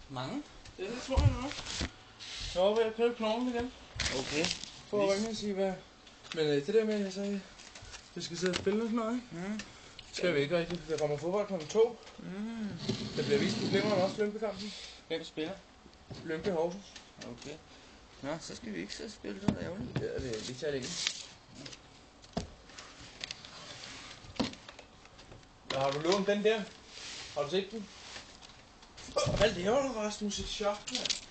Mange? Ja, det tror jeg nok. Jeg var ved at købe knoglen igen. Okay. For at ringe og sige hvad. Men det der med, at jeg sagde, vi skal sidde og spille sådan noget, ikke? Skal vi ikke rigtigt. Der kommer fodbold kl. 2. Der bliver vist på Glimmeren også, Lyngby-kampen. Hvem spiller? Lyngby Horsens. Okay. Nå, så skal vi ikke sidde og spille, så er det ærgerligt. Ja, det er lige længe. Ja, har du lånt den der? Har du set den? Hvad laver du, Rasmus? Et chok, mand.